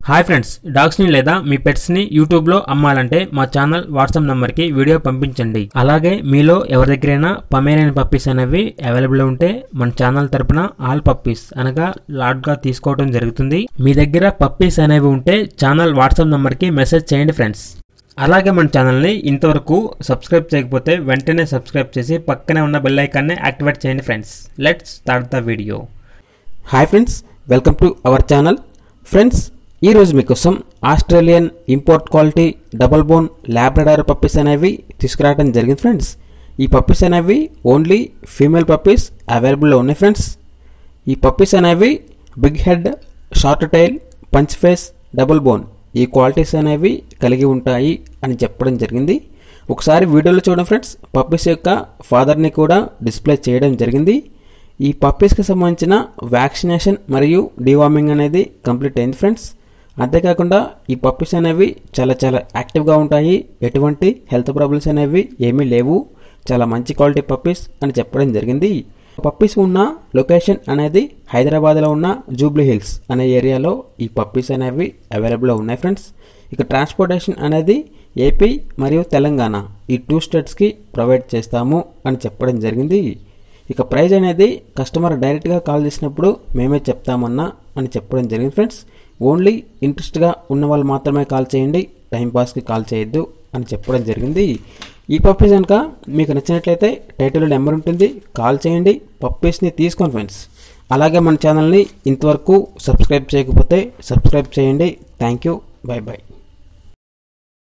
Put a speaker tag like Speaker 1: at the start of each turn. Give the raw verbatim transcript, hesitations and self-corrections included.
Speaker 1: Hi friends, డాగ్స్ని లేదా మీ పెట్స్ని యూట్యూబ్లో అమ్మాలంటే మా ఛానల్ వాట్సాప్ నెంబర్కి వీడియో పంపించండి. అలాగే మీలో ఎవరి దగ్గరైనా పమేరియన్ పప్పీస్ అనేవి అవైలబుల్ ఉంటే మన ఛానల్ తరపున ఆల్ పప్పీస్ అనగా లాట్గా తీసుకోవడం జరుగుతుంది. మీ దగ్గర పప్పీస్ అనేవి ఉంటే ఛానల్ వాట్సాప్ నెంబర్కి మెసేజ్ చేయండి ఫ్రెండ్స్. అలాగే మన ఛానల్ని ఇంతవరకు సబ్స్క్రైబ్ చేయకపోతే వెంటనే సబ్స్క్రైబ్ చేసి పక్కనే ఉన్న బెల్ ఐకాన్ని యాక్టివేట్ చేయండి friends. Let's start the video.
Speaker 2: Hi friends, welcome to our channel. Friends, ఈరోజు మీకోసం Australian import quality double bone Labrador puppies అనేవి తీసుకురావడం జరిగింది ఫ్రెండ్స్. ఈ పప్పీస్ అనేవి ఓన్లీ ఫీమేల్ పప్పీస్ అవైలబుల్లో ఉన్నాయి ఫ్రెండ్స్. ఈ పప్పీస్ అనేవి big head, short tail, punch face, double bone ఈ క్వాలిటీస్ అనేవి కలిగి ఉంటాయి అని చెప్పడం జరిగింది. ఒకసారి వీడియోలో చూడండి ఫ్రెండ్స్. పప్పీస్ యొక్క ఫాదర్ని కూడా డిస్ప్లే చేయడం జరిగింది. ఈ పప్పీస్కి సంబంధించిన వ్యాక్సినేషన్ మరియు డివార్మింగ్ అనేది కంప్లీట్ అయింది ఫ్రెండ్స్. అంతేకాకుండా ఈ పప్పీస్ అనేవి చాలా చాలా యాక్టివ్గా ఉంటాయి. ఎటువంటి హెల్త్ ప్రాబ్లమ్స్ అనేవి ఏమీ లేవు. చాలా మంచి క్వాలిటీ పప్పీస్ అని చెప్పడం జరిగింది. పప్పీస్ ఉన్న లొకేషన్ అనేది హైదరాబాద్లో ఉన్న జూబ్లీ హిల్స్ అనే ఏరియాలో ఈ పప్పీస్ అనేవి అవైలబుల్లో ఉన్నాయి ఫ్రెండ్స్. ఇక ట్రాన్స్పోర్టేషన్ అనేది ఏపీ మరియు తెలంగాణ ఈ టూ స్టేట్స్కి ప్రొవైడ్ చేస్తాము అని చెప్పడం జరిగింది. ఇక ప్రైజ్ అనేది కస్టమర్ డైరెక్ట్గా కాల్ చేసినప్పుడు మేమే చెప్తామన్నా అని చెప్పడం జరిగింది ఫ్రెండ్స్. ఓన్లీ ఇంట్రెస్ట్గా ఉన్న వాళ్ళు మాత్రమే కాల్ చేయండి, టైంపాస్కి కాల్ చేయొద్దు అని చెప్పడం జరిగింది. ఈ పప్పీస్ కనుక మీకు నచ్చినట్లయితే టైటిల్లో నెంబర్ ఉంటుంది, కాల్ చేయండి, పప్పీస్ని తీసుకోండి ఫ్రెండ్స్. అలాగే మన ఛానల్ని ఇంతవరకు సబ్స్క్రైబ్ చేయకపోతే సబ్స్క్రైబ్ చేయండి. Thank you, bye by.